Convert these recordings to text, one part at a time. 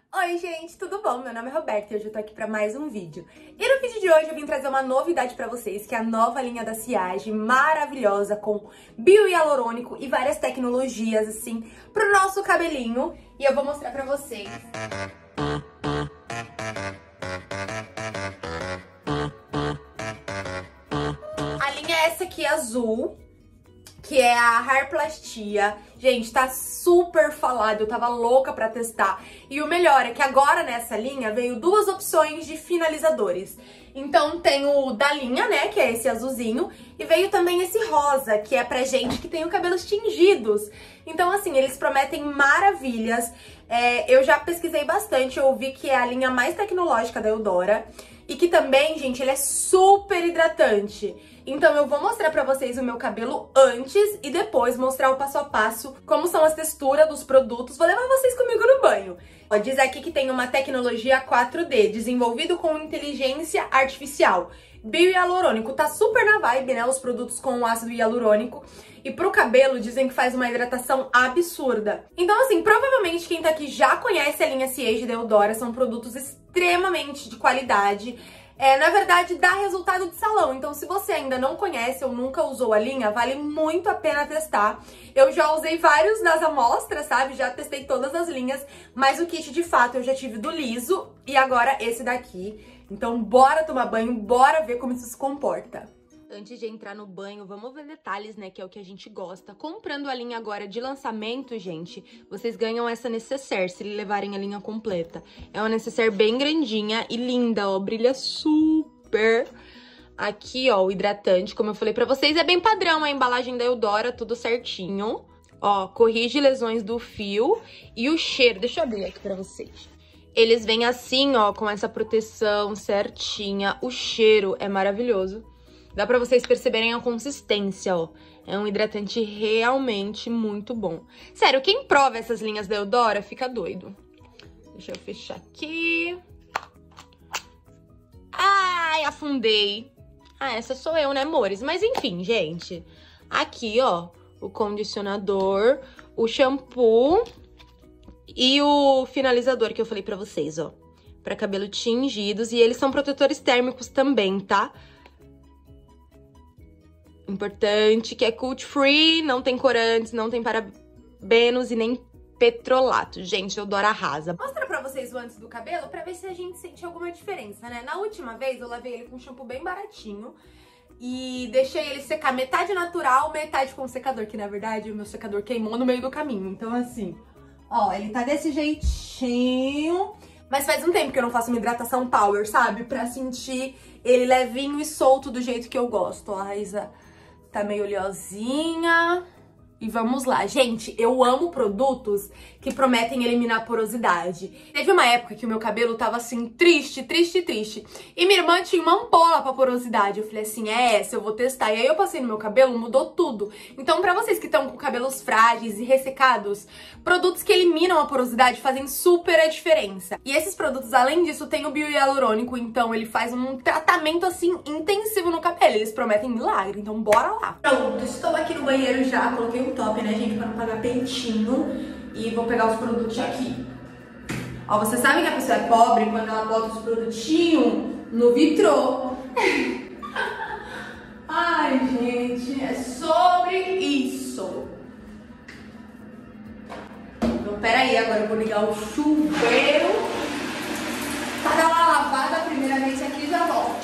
Oi gente, tudo bom? Meu nome é Roberta e hoje eu tô aqui pra mais um vídeo. E no vídeo de hoje eu vim trazer uma novidade pra vocês, que é a nova linha da Siage, maravilhosa, com bio-hialurônico e várias tecnologias, assim, pro nosso cabelinho. E eu vou mostrar pra vocês. A linha é essa aqui, azul, que é a Hairplastia. Gente, tá super falado, eu tava louca pra testar. E o melhor é que agora nessa linha veio duas opções de finalizadores. Então tem o da linha, né, que é esse azulzinho, e veio também esse rosa, que é pra gente que tem os cabelos tingidos. Então assim, eles prometem maravilhas. Eu já pesquisei bastante, eu vi que é a linha mais tecnológica da Eudora. E que também, gente, ele é super hidratante. Então eu vou mostrar pra vocês o meu cabelo antes e depois mostrar o passo a passo, como são as texturas dos produtos. Vou levar vocês comigo no banho. Ó, diz aqui que tem uma tecnologia 4D, desenvolvido com inteligência artificial. Bio-hialurônico, tá super na vibe, né, os produtos com ácido hialurônico. E pro cabelo dizem que faz uma hidratação absurda. Então assim, provavelmente quem tá aqui já conhece a linha Siage da Eudora, são produtos extremamente de qualidade. Na verdade, dá resultado de salão. Então, se você ainda não conhece ou nunca usou a linha, vale muito a pena testar. Eu já usei vários das amostras, sabe? Já testei todas as linhas, mas o kit, de fato, eu já tive do liso e agora esse daqui. Então, bora tomar banho, bora ver como isso se comporta. Antes de entrar no banho, vamos ver detalhes, né, que é o que a gente gosta. Comprando a linha agora de lançamento, gente, vocês ganham essa nécessaire, se levarem a linha completa. É uma nécessaire bem grandinha e linda, ó, brilha super. Aqui, ó, o hidratante, como eu falei pra vocês, é bem padrão a embalagem da Eudora, tudo certinho. Ó, corrige lesões do fio e o cheiro, deixa eu abrir aqui pra vocês. Eles vêm assim, ó, com essa proteção certinha, o cheiro é maravilhoso. Dá pra vocês perceberem a consistência, ó. É um hidratante realmente muito bom. Sério, quem prova essas linhas da Eudora fica doido. Deixa eu fechar aqui. Ai, afundei. Ah, essa sou eu, né, amores? Mas enfim, gente. Aqui, ó, o condicionador, o shampoo e o finalizador que eu falei pra vocês, ó. Pra cabelo tingidos. E eles são protetores térmicos também, tá? Importante, que é cruelty free, não tem corantes, não tem parabenos e nem petrolato. Gente, Eudora arrasa. Vou mostrar pra vocês o antes do cabelo pra ver se a gente sente alguma diferença, né? Na última vez eu lavei ele com um shampoo bem baratinho e deixei ele secar metade natural, metade com secador, que na verdade o meu secador queimou no meio do caminho. Então assim, ó, ele tá desse jeitinho. Mas faz um tempo que eu não faço uma hidratação power, sabe? Pra sentir ele levinho e solto do jeito que eu gosto. Ó, a Raíza tá meio oleosinha. E vamos lá. Gente, eu amo produtos que prometem eliminar porosidade. Teve uma época que o meu cabelo tava assim, triste, triste, triste. E minha irmã tinha uma ampola pra porosidade. Eu falei assim, é essa, eu vou testar. E aí eu passei no meu cabelo, mudou tudo. Então pra vocês que estão com cabelos frágeis e ressecados, produtos que eliminam a porosidade fazem super a diferença. E esses produtos, além disso, tem o bio-hialurônico. Então ele faz um tratamento assim, intensivo no cabelo. Eles prometem milagre, então bora lá. Pronto, estou aqui no banheiro já, coloquei um top, né, gente, pra não pagar peitinho. E vou pegar os produtos aqui. Ó, você sabe que a pessoa é pobre quando ela bota os produtinhos no vitrô. Ai, gente, é sobre isso. Então, peraí, agora eu vou ligar o chuveiro para dar uma lavada a primeira vez aqui e já volto.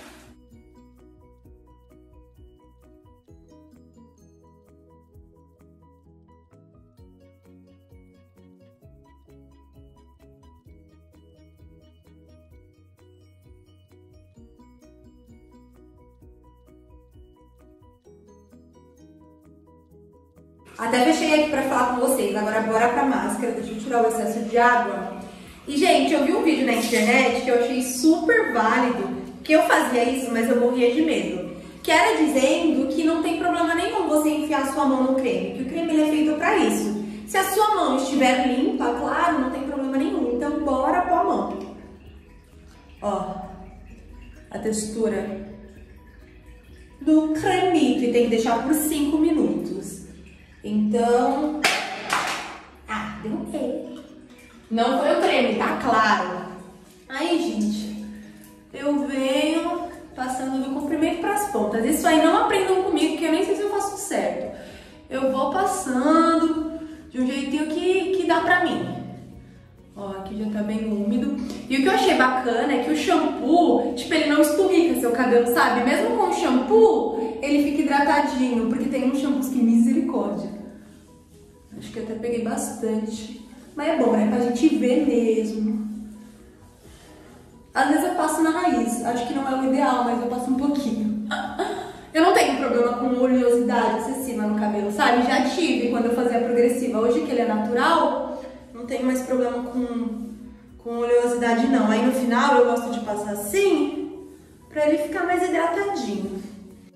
Até fechei aqui pra falar com vocês, agora bora pra máscara, deixa eu tirar o excesso de água. E, gente, eu vi um vídeo na internet que eu achei super válido, que eu fazia isso, mas eu morria de medo. Que era dizendo que não tem problema nenhum você enfiar a sua mão no creme, que o creme ele é feito pra isso. Se a sua mão estiver limpa, claro, não tem problema nenhum, então bora pôr a mão. Ó, a textura do cremito, e tem que deixar por 5 minutos. Então, derrubei. Não foi o creme, tá claro. Aí, gente, eu venho passando do comprimento pras pontas. Isso aí não aprendam comigo, que eu nem sei se eu faço certo. Eu vou passando de um jeitinho que dá pra mim. Ó, aqui já tá bem úmido. E o que eu achei bacana é que o shampoo, tipo, ele não esturrica seu cabelo, sabe? Mesmo com o shampoo, ele fica hidratadinho, porque tem uns shampoos que misericórdia. Acho que eu até peguei bastante. Mas é bom, né? Pra gente ver mesmo. Às vezes eu passo na raiz. Acho que não é o ideal, mas eu passo um pouquinho. Eu não tenho problema com oleosidade excessiva no cabelo, sabe? Já tive quando eu fazia progressiva. Hoje que ele é natural, não tenho mais problema com oleosidade não. Aí no final eu gosto de passar assim, pra ele ficar mais hidratadinho.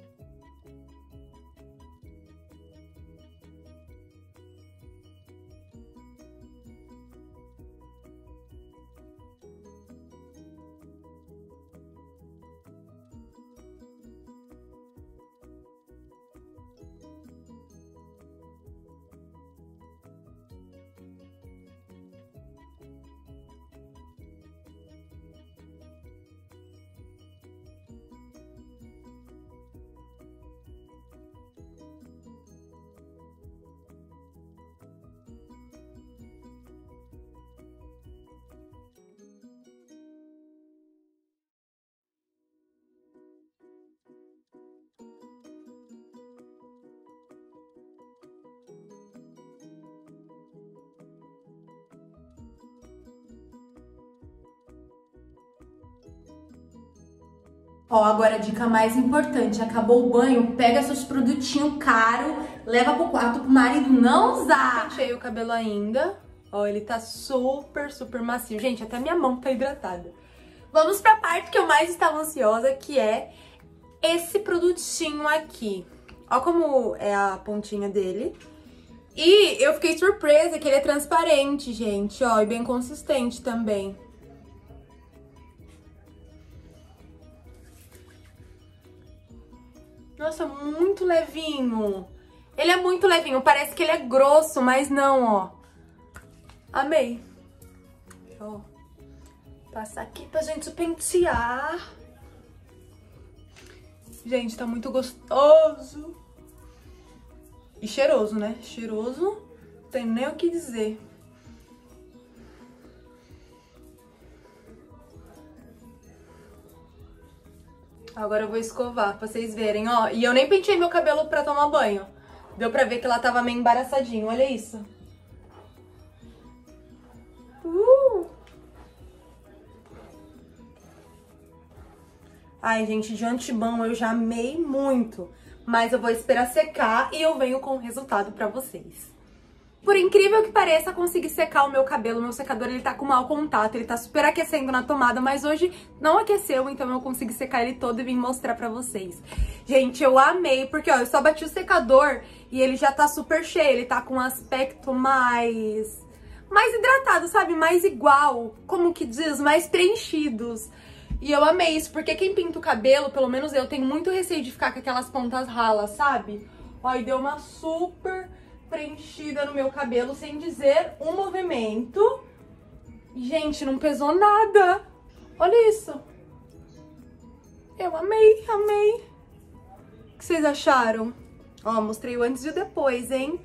Ó, agora a dica mais importante, acabou o banho, pega seus produtinhos caros, leva pro quarto pro marido não usar. Penteei o cabelo ainda, ó, ele tá super, super macio. Gente, até minha mão tá hidratada. Vamos pra parte que eu mais estava ansiosa, que é esse produtinho aqui. Ó como é a pontinha dele. E eu fiquei surpresa que ele é transparente, gente, ó, e bem consistente também. Nossa, muito levinho. Ele é muito levinho, parece que ele é grosso, mas não, ó. Amei. Ó, passar aqui pra gente pentear. Gente, tá muito gostoso. E cheiroso, né? Cheiroso, não tem nem o que dizer. Agora eu vou escovar pra vocês verem, ó. E eu nem penteei meu cabelo pra tomar banho. Deu pra ver que ela tava meio embaraçadinho, olha isso. Ai, gente, de antemão eu já amei muito. Mas eu vou esperar secar e eu venho com o resultado pra vocês. Por incrível que pareça, consegui secar o meu cabelo. Meu secador, ele tá com mau contato, ele tá super aquecendo na tomada, mas hoje não aqueceu, então eu consegui secar ele todo e vim mostrar pra vocês. Gente, eu amei, porque, ó, eu só bati o secador e ele já tá super cheio, ele tá com um aspecto mais hidratado, sabe? Mais igual, como que diz, mais preenchidos. E eu amei isso, porque quem pinta o cabelo, pelo menos eu, tenho muito receio de ficar com aquelas pontas ralas, sabe? Ó, e deu uma super preenchida no meu cabelo, sem dizer um movimento. Gente, não pesou nada. Olha isso. Eu amei, amei. O que vocês acharam? Ó, mostrei o antes e o depois, hein?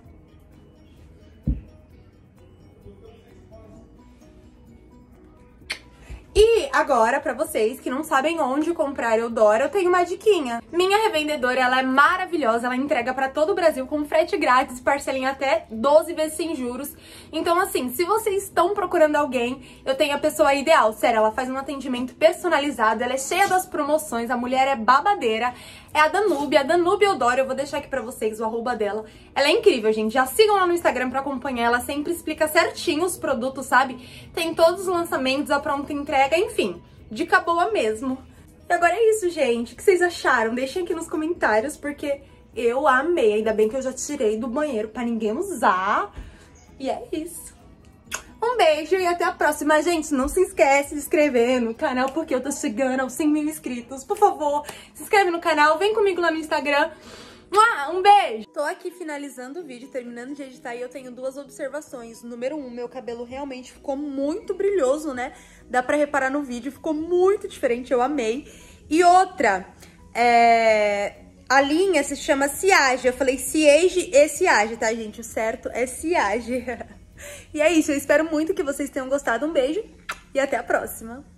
E agora, pra vocês que não sabem onde comprar Eudora, eu tenho uma diquinha. Minha revendedora, ela é maravilhosa, ela entrega pra todo o Brasil com frete grátis, parcelinha até 12 vezes sem juros. Então, assim, se vocês estão procurando alguém, eu tenho a pessoa ideal. Sério, ela faz um atendimento personalizado, ela é cheia das promoções, a mulher é babadeira. É a Danube Eudora, eu vou deixar aqui pra vocês o arroba dela. Ela é incrível, gente, já sigam lá no Instagram pra acompanhar, ela sempre explica certinho os produtos, sabe? Tem todos os lançamentos, a pronta entrega, enfim, dica boa mesmo. E agora é isso, gente, o que vocês acharam? Deixem aqui nos comentários, porque eu amei, ainda bem que eu já tirei do banheiro pra ninguém usar. E é isso. Um beijo e até a próxima. Gente, não se esquece de se inscrever no canal, porque eu tô chegando aos 100 mil inscritos. Por favor, se inscreve no canal, vem comigo lá no Instagram. Um beijo! Tô aqui finalizando o vídeo, terminando de editar, e eu tenho duas observações. Número 1, meu cabelo realmente ficou muito brilhoso, né? Dá pra reparar no vídeo, ficou muito diferente, eu amei. E outra, a linha se chama Siage. Eu falei Siege e Siage, tá, gente? O certo é Siage. E é isso, eu espero muito que vocês tenham gostado. Um beijo e até a próxima!